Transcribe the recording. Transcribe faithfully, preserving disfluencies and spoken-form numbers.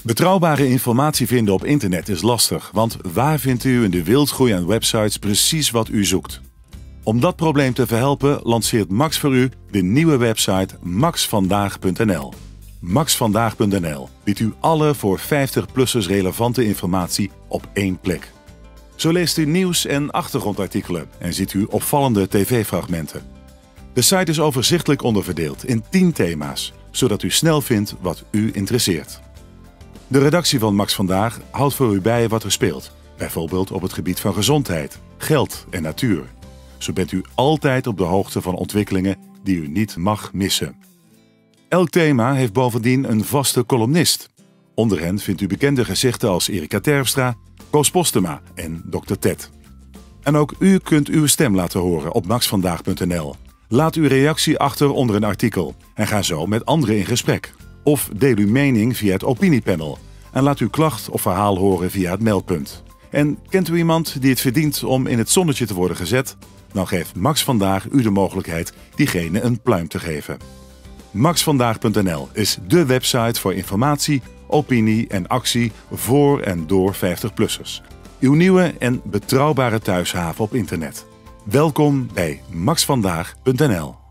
Betrouwbare informatie vinden op internet is lastig, want waar vindt u in de wildgroei aan websites precies wat u zoekt? Om dat probleem te verhelpen lanceert Max voor u de nieuwe website max vandaag punt n l. max vandaag punt n l biedt u alle voor vijftig-plussers relevante informatie op één plek. Zo leest u nieuws- en achtergrondartikelen en ziet u opvallende tv-fragmenten. De site is overzichtelijk onderverdeeld in tien thema's, zodat u snel vindt wat u interesseert. De redactie van Max Vandaag houdt voor u bij wat er speelt, bijvoorbeeld op het gebied van gezondheid, geld en natuur. Zo bent u altijd op de hoogte van ontwikkelingen die u niet mag missen. Elk thema heeft bovendien een vaste columnist. Onder hen vindt u bekende gezichten als Erika Terpstra, Koos Postema en dokter Ted. En ook u kunt uw stem laten horen op max vandaag punt n l. Laat uw reactie achter onder een artikel en ga zo met anderen in gesprek. Of deel uw mening via het opiniepanel en laat uw klacht of verhaal horen via het meldpunt. En kent u iemand die het verdient om in het zonnetje te worden gezet? Dan geeft Max Vandaag u de mogelijkheid diegene een pluim te geven. max vandaag punt n l is dé website voor informatie, opinie en actie voor en door vijftig-plussers. Uw nieuwe en betrouwbare thuishaven op internet. Welkom bij max vandaag punt n l.